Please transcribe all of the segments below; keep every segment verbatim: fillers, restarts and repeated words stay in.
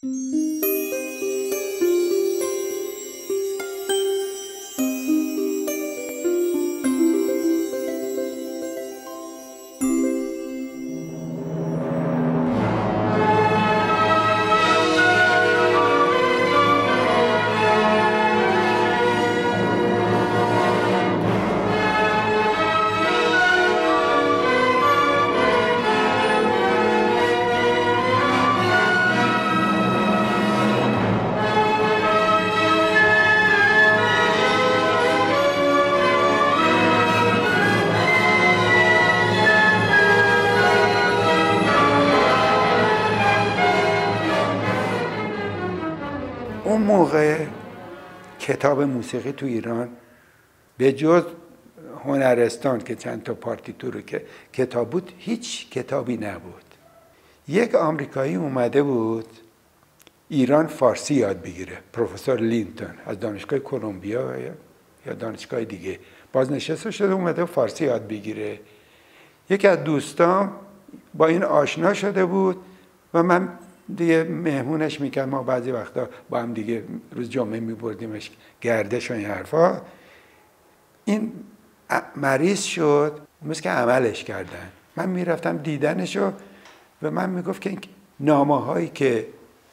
اون موقع کتاب موسیقی تو ایران به جز هنرستان که چند تا پارتیتور که کتاب بود هیچ کتابی نبود. یک آمریکایی اومده بود ایران فارسی یاد بگیره، پروفسور لینتون از دانشگاه کلمبیا یا دانشگاه دیگه بازنشسته شده اومده فارسی یاد بگیره. یکی از دوستام با این آشنا شده بود و من دیگه مهمونش میکرد، ما بعضی وقتا با هم دیگه روز جمعه میبردیمش گردش و این حرفا. این مریض شد، مثل که عملش کردن. من میرفتم دیدنشو و من میگفت که این نامه هایی که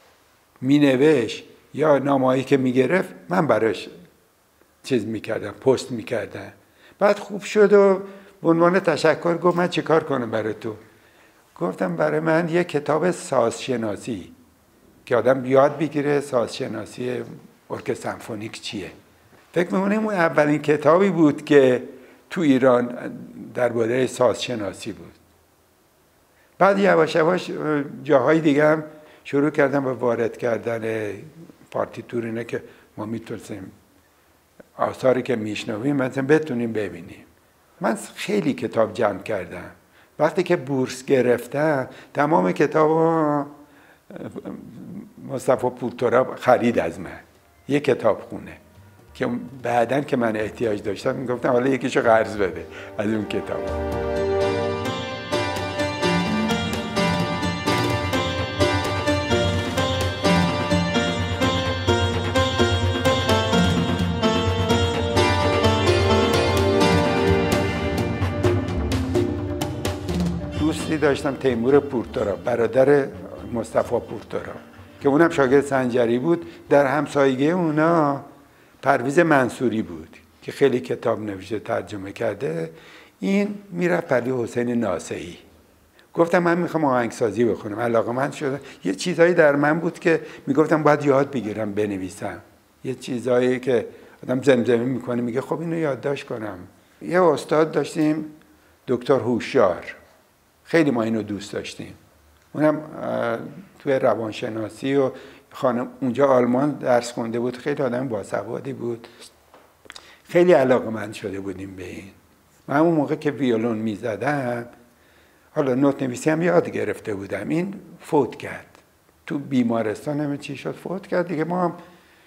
مینوشت یا نامه هایی که میگرفت من براش چیز میکردم، پست میکردم. بعد خوب شد و به عنوان تشکر گفت من چه کار کنم برای تو؟ گفتم برای من یه کتاب سازشناسی که آدم یاد بگیره سازشناسی ارکستر سمفونیک چیه. فکر می‌کنم اون اولین کتابی بود که تو ایران درباره سازشناسی بود. بعد یواش یواش جاهای دیگه هم شروع کردم به وارد کردن پارتیتور اینه که ما میتونیم آثاری که میشنویم مثلا بتونیم ببینیم. من خیلی کتاب جمع کردم. وقتی که بورس گرفتم تمام کتاب مصطفی پورتورا خرید از من، یک کتاب خونه که بعدن که من احتیاج داشتم میگفتم حالا یکیشو قرض بده از اون کتاب. دوستی داشتم تیمور پورتورا، برادر مصطفی پورتورا که اونم شاگرد سنجری بود. در همسایگی اونا پرویز منصوری بود که خیلی کتاب نوشته ترجمه کرده. این میرفت پلی حسین ناصحی. گفتم من میخوام آهنگسازی بخونم، علاقه‌مند شدم. یه چیزایی در من بود که میگفتم باید یاد بگیرم بنویسم. یه چیزایی که آدم زمزمه میکنه میگه خب اینو یادداشت کنم. یه استاد داشتیم دکتر هوشیار، خیلی ما اینو دوست داشتیم. اونم توی روانشناسی و خانم اونجا آلمان درس خونده بود، خیلی آدم باسوادی بود. خیلی علاقه‌مند شده بودیم به این. من اون موقع که ویولون میزدم، حالا نوت نویسی هم یاد گرفته بودم. این فوت کرد تو بیمارستان، همه چی شد فوت کرد دیگه. ما هم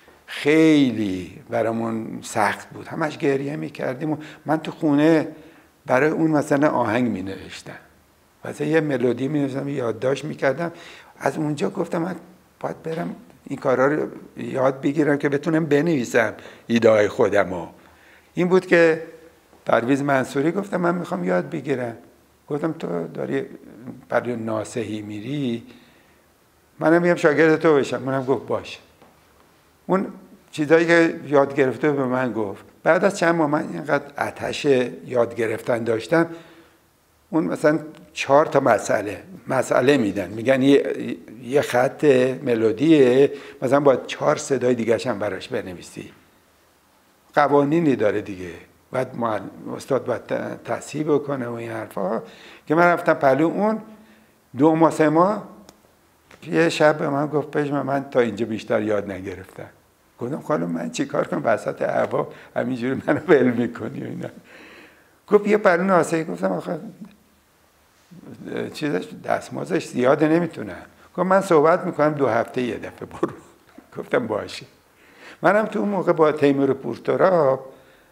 خیلی برامون سخت بود، همش گریه میکردیم و من تو خونه برای اون مثلا آهنگ مینوشتم، مثلا یه ملودی مینوشتم یادداشت میکردم. از اونجا گفتم من باید برم این کارا رو یاد بگیرم که بتونم بنویسم ایده‌های خودمو. این بود که پرویز منصوری گفتم من میخوام یاد بگیرم. گفتم تو داری برای ناصحی میری، منم میام شاگرد تو بشم. منم گفت باشه. اون چیزایی که یاد گرفته به من گفت. بعد از چند ماه من اینقدر آتش یاد گرفتن داشتم، اون مثلا چهار تا مسئله مسئله میدن، میگن یه, یه خط ملودیه، مثلا با چهار صدای دیگه هم براش بنویسی. قوانینی داره دیگه، باید استاد باید تصحیح بکنه و این حرفا. که من رفتم پلو اون دو ماه سه ماه. یه شب به من گفت پژمان من تا اینجا بیشتر یاد نگرفتم. گفتم خانم من چی کار کنم وسط هوا همینجوری منو ول میکنی و اینا. گفت یه پلو ناصحی. گفتم آخه چیزش دستمازش زیاده نمیتونم. گفت من صحبت میکنم دو هفته یه دفعه برو. گفتم باشه. منم تو اون موقع با تیمور پورتورا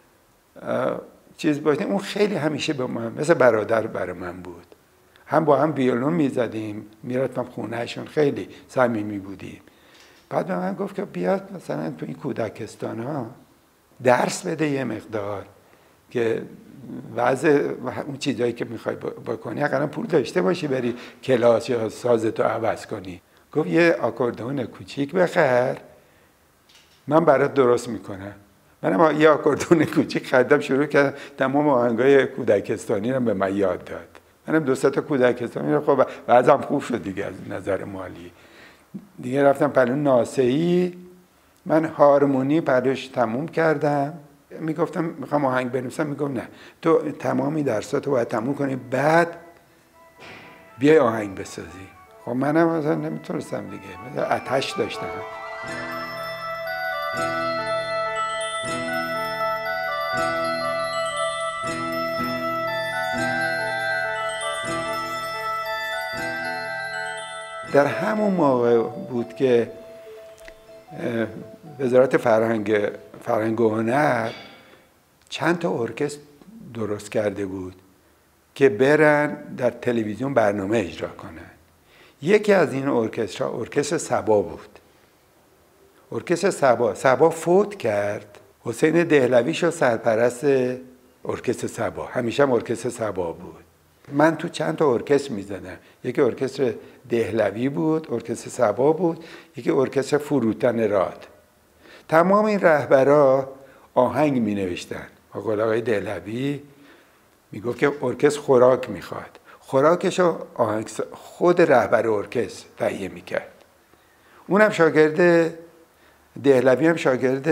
چیز باشیم. اون خیلی همیشه به من مثل برادر برای من بود. هم با هم ویولون میزدیم، میرفتم خونهشون، خیلی صمیمی بودیم. بعد به من گفت که بیاد مثلا تو این کودکستان ها درس بده یه مقدار که وضع اون چیزایی که میخوای بکنی اقلا پول داشته باشی بری کلاس یا سازتو عوض کنی. گفت یه آکوردئون کوچیک بخر من برات درست میکنم. منم یه آکوردئون کوچیک خریدم، شروع کردم تمام آهنگای کودکستانی رو به من یاد داد. منم دو سه تا کودکستانی رو خب بعضم خوب شد دیگه از نظر مالی. دیگه رفتم پلو ناصحی، من هارمونی پلوش تموم کردم. میگفتم میخوام آهنگ بنویسم، میگفت نه تو تمامی درساتو باید تموم کنی بعد بیای آهنگ بسازی. خب منم مثلا نمیتونستم دیگه، مثلا آتش داشتم. در همون موقع بود که وزارت فرهنگ فرهنگ و هنر چند تا ارکستر درست کرده بود که برن در تلویزیون برنامه اجرا کنن. یکی از این ارکسترها ارکستر صبا بود. ارکستر صبا صبا فوت کرد. حسین دهلوی شد سرپرست ارکستر صبا. همیشه هم ارکستر صبا بود. من تو چند تا ارکستر میزدم. یکی ارکستر دهلوی بود، ارکستر صبا بود، یکی ارکستر فروتن راد. تمام این رهبرا آهنگ می نوشتن. آقای دهلوی میگفت که ارکستر خوراک میخواد. خوراکشو آهنگ خود رهبر ارکستر تهیه میکرد. اونم شاگرد دهلوی، هم شاگرد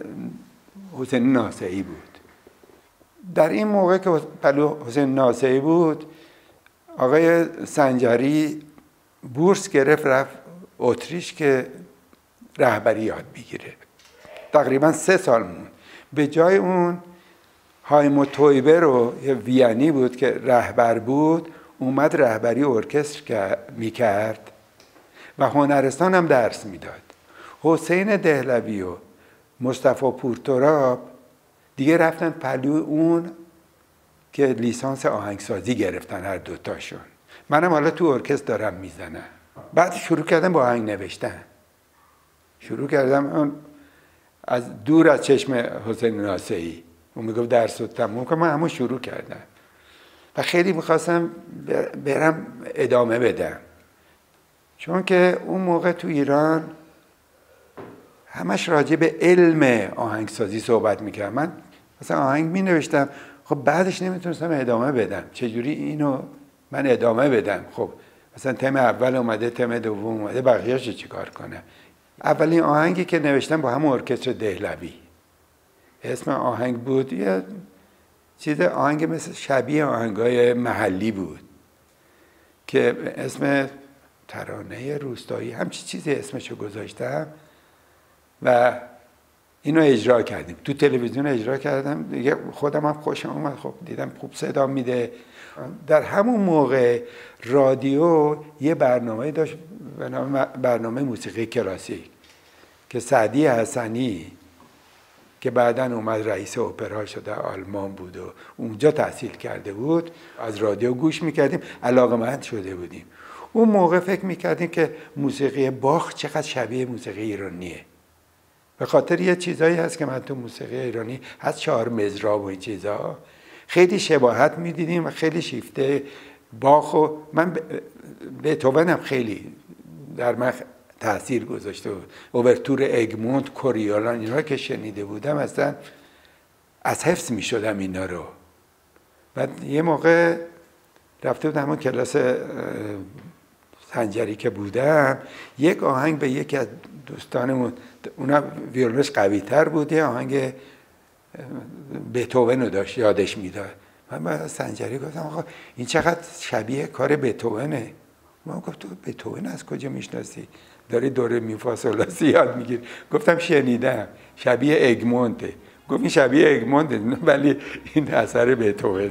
حسین ناصحی بود. در این موقع که پلو حسین ناصحی بود، آقای سنجری بورس گرفت رفت اتریش که رهبری یاد بگیره. تقریبا سه سال موند. به جای اون هایمو تویبر رو یه وینی بود که رهبر بود، اومد رهبری ارکستر میکرد و هنرستان هم درس میداد. حسین دهلوی و مصطفی پورتراب دیگه رفتن پلو اون که لیسانس آهنگسازی گرفتن هر دوتاشون. منم حالا تو ارکستر دارم میزنم. بعد شروع کردم با آهنگ نوشتن. شروع کردم اون از دور از چشم حسین ناصحی. اون میگفت درس رو تموم کنم، من همون شروع کردم و خیلی میخواستم برم ادامه بدم، چون که اون موقع تو ایران همش راجع به علم آهنگسازی صحبت میکردم. من مثلا آهنگ مینوشتم، خب بعدش نمیتونستم ادامه بدم. چجوری اینو من ادامه بدم؟ خب مثلا تم اول اومده، تم دوم اومده، بقیه‌اش چی کار کنم؟ اولین آهنگی که نوشتم با همون ارکستر دهلوی، اسم آهنگ بود یه چیز آهنگ مثل شبیه آهنگای محلی بود که اسم ترانه روستایی همچی چیزی اسمشو گذاشتم و اینو اجرا کردیم. تو تلویزیون اجرا کردم دیگه، خودم هم خوشم اومد. خب دیدم خوب صدا میده. در همون موقع رادیو یه برنامه داشت به نام برنامه موسیقی کلاسیک که سعدی حسنی که بعداً اومد رئیس اپرا شده، آلمان بود و اونجا تحصیل کرده بود، از رادیو گوش میکردیم، علاقه‌مند شده بودیم. اون موقع فکر میکردیم که موسیقی باخ چقدر شبیه موسیقی ایرانیه. به خاطر یه چیزایی هست که من تو موسیقی ایرانی هست، چهار مزراب و این چیزها خیلی شباهت میدیدیم و خیلی شیفته باخ و من بتوون هم خیلی در من تأثیر گذاشته بود. اوورتور اگموند، کوریولان، اینا که شنیده بودم اصلا از حفظ می شدم اینا رو. بعد یه موقع رفته بودم اون کلاس سنجری که بودم، یک آهنگ به یکی از دوستانمون، اونا ویولنش قوی تر بود، یه آهنگ بتوون رو داشت یادش میداد. من با سنجری گفتم آقا این چقدر شبیه کار بتوونه. من گفت تو بتوون از کجا میشناسی؟ داری دوره می فا sol لا سی یاد میگیر. گفتم شنیدم شبیه اگمونته. گفت این شبیه اگمونته ولی این اثر بتوونه.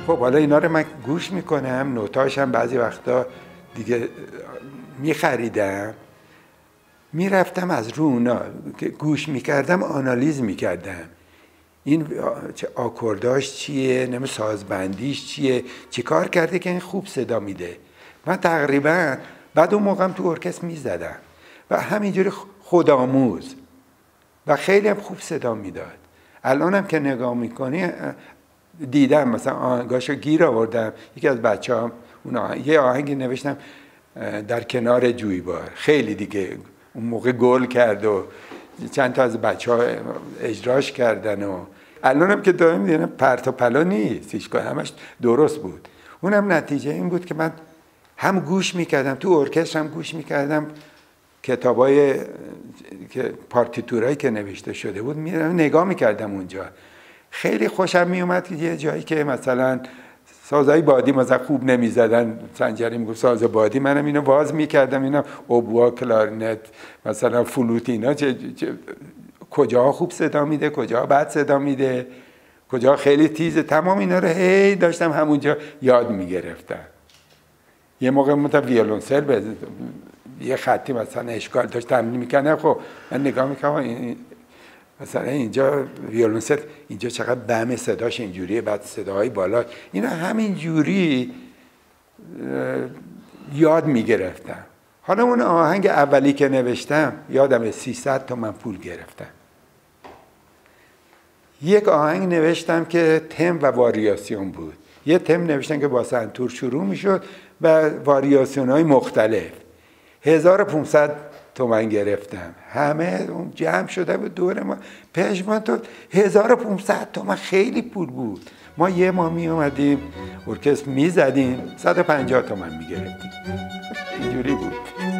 خب حالا اینا رو من گوش میکنم، نوتاش هم بعضی وقتا دیگه میخریدم، میرفتم از رو اونا که گوش میکردم آنالیز میکردم، این چه آکورداش چیه، نمی سازبندیش چیه، چی کار کرده که این خوب صدا میده. من تقریبا بعد اون موقعم تو ارکستر میزدم و همینجوری خودآموز و خیلی هم خوب صدا میداد. الانم که نگاه میکنی دیدم مثلا آهنگاشو گیر آوردم، یکی از بچه‌ها اون آهنگ، یه آهنگی نوشتم در کنار جویبار، خیلی دیگه اون موقع گل کرد و چند تا از بچه‌ها اجراش کردن و الانم که دارم می‌بینم پرت و پلا نیست، هیچ کار همش درست بود. اونم نتیجه این بود که من هم گوش میکردم، تو ارکستر هم گوش میکردم کتابای که پارتیتورایی که نوشته شده بود میرم نگاه میکردم اونجا. خیلی خوشم میومد که یه جایی که مثلا سازهای بادی مثلا خوب نمیزدن، سنجری میگفت ساز بادی، منم اینو باز میکردم، اینا اوبوا، کلارنت، مثلا فلوت، اینا چه, چه کجاها خوب صدا میده، کجاها بد صدا میده، کجاها خیلی تیزه، تمام اینا رو هی داشتم همونجا یاد میگرفتم. یه موقع مثلا ویولنسل به یه خطی مثلا اشکال داشت تمرین میکنه، خب من نگاه میکنم مثلا اینجا ویولنسل اینجا چقدر بم صداش اینجوریه، بعد صداهای بالا، اینا همین جوری یاد میگرفتم. حالا اون آهنگ اولی که نوشتم یادم سیصد تومن پول گرفتم. یک آهنگ نوشتم که تم و واریاسیون بود. یه تم نوشتم که با سنتور شروع میشد و واریاسیون های مختلف. هزار و پونصد تومن گرفتم. همه اون جمع شده بود دور ما. پژمان تو هزار و پونصد تومن خیلی پول بود. ما یه ماه می اومدیم ارکستر می زدیم صد و پنجاه تومن می گرفتیم. اینجوری بود.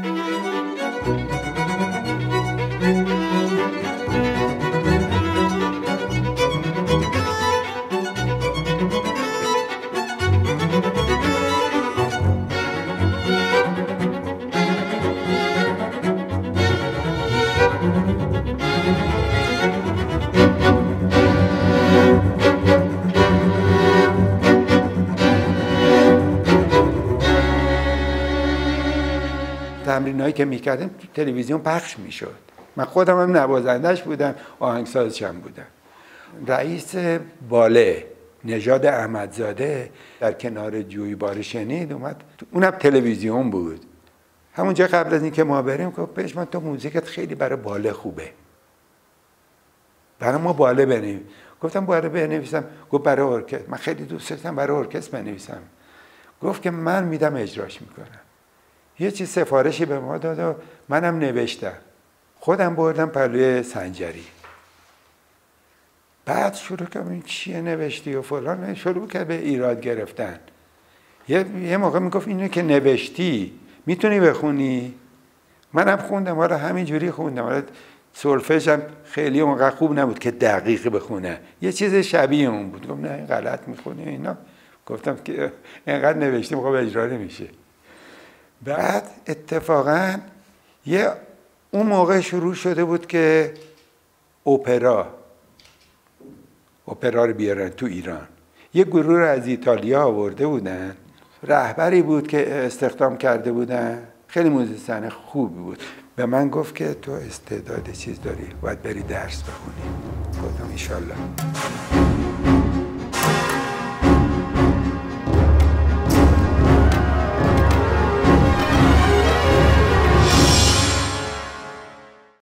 تمرینایی که میکردیم تو تلویزیون پخش میشد. من خودم هم نوازندش بودم، آهنگسازش هم بودم. رئیس باله نژاد احمدزاده در کنار جویبار شنید اومد، اونم تلویزیون بود. همونجا قبل از اینکه ما بریم گفت پژمان تو موزیکت خیلی برای باله خوبه، برای ما باله بنویس. گفتم باله بنویسم؟ گفت برای ارکستر. من خیلی دوست داشتم برای ارکستر بنویسم. گفت که من میدم اجراش میکنم. یه چیز سفارشی به ما داد و منم نوشتم، خودم بردم پلوی سنجری. بعد شروع کردم این چیه نوشتی و فلان، شروع کرد به ایراد گرفتن. یه, یه موقع میگفت اینو که نوشتی میتونی بخونی؟ منم خوندم، حالا همینجوری خوندم، حالا سولفژم خیلی اونقدر خوب نبود که دقیق بخونه، یه چیز شبیه اون بود. گفتم نه این غلط میخونی اینا. گفتم که اینقدر نوشتیم خب اجرا نمیشه. بعد اتفاقا یه اون موقع شروع شده بود که اپرا اپرا رو بیارن تو ایران. یه گروه رو از ایتالیا آورده بودن، رهبری بود که استخدام کرده بودن، خیلی موزیسین خوبی بود. به من گفت که تو استعداد چیز داری، باید بری درس بخونی. گفتم ان شاءالله.